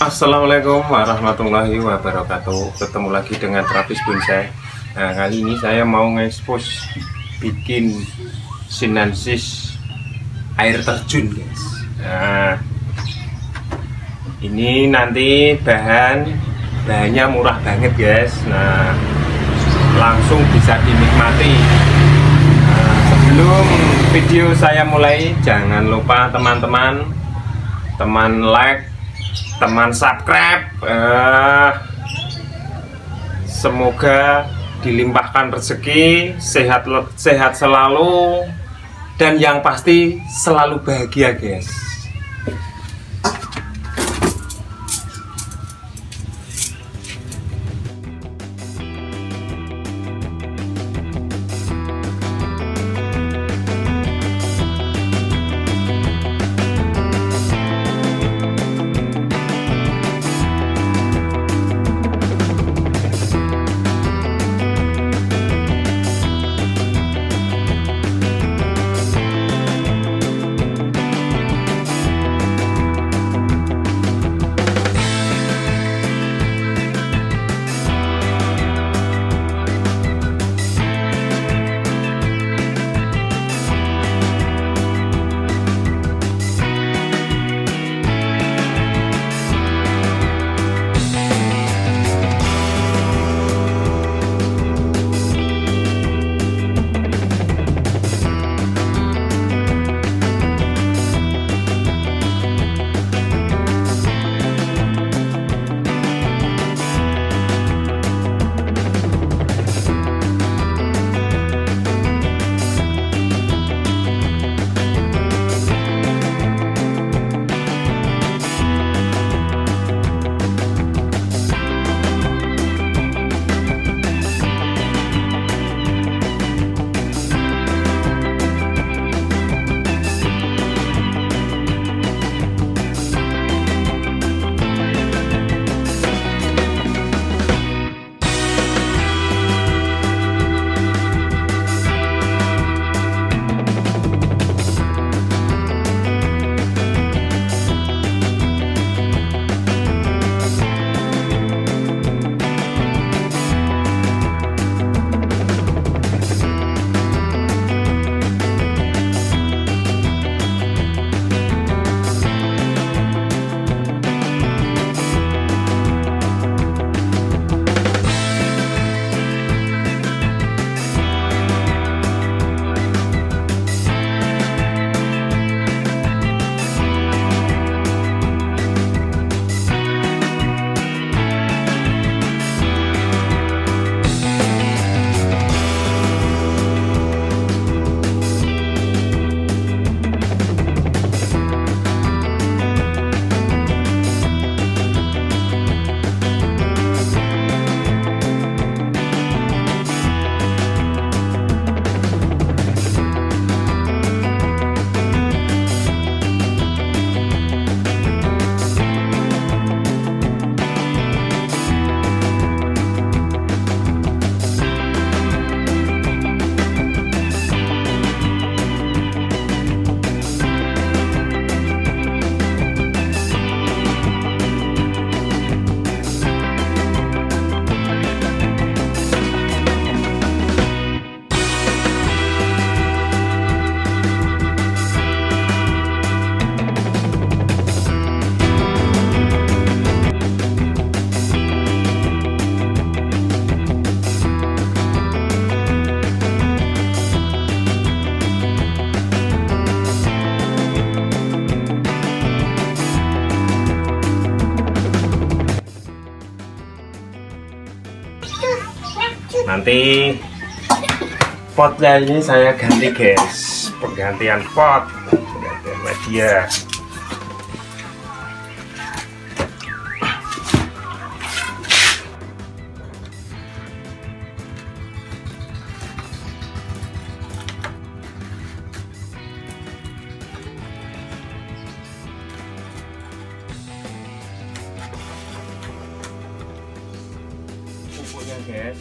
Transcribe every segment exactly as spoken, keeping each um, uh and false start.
Assalamualaikum warahmatullahi wabarakatuh. Ketemu lagi dengan Travis Bonsai. Nah, kali ini saya mau nge-expose bikin sinensis air terjun, guys. Nah, ini nanti bahan bahannya murah banget, guys. Nah, langsung bisa dinikmati. Nah, sebelum video saya mulai, jangan lupa teman-teman teman like, teman subscribe. eh, Semoga dilimpahkan rezeki, sehat sehat selalu, dan yang pasti selalu bahagia, guys. Nanti potnya ini saya ganti, guys. Penggantian pot, penggantian media. Pupuknya, guys.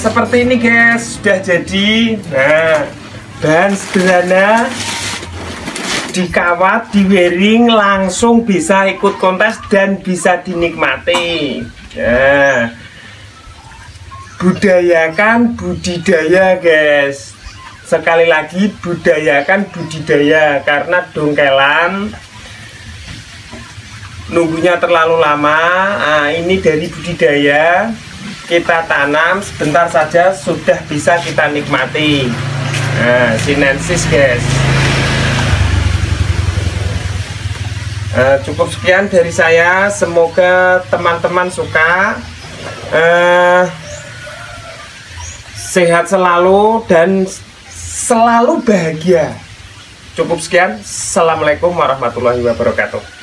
seperti ini guys, sudah jadi. Nah, bahan sederhana, dikawat, di wiring, langsung bisa ikut kontes dan bisa dinikmati. Nah, budayakan budidaya guys. Sekali lagi, budayakan budidaya, karena dongkelan nunggunya terlalu lama. Nah, ini dari budidaya kita tanam sebentar saja sudah bisa kita nikmati. Nah, sinensis guys. Uh, cukup sekian dari saya, semoga teman-teman suka, uh, sehat selalu dan selalu bahagia. Cukup sekian, assalamualaikum warahmatullahi wabarakatuh.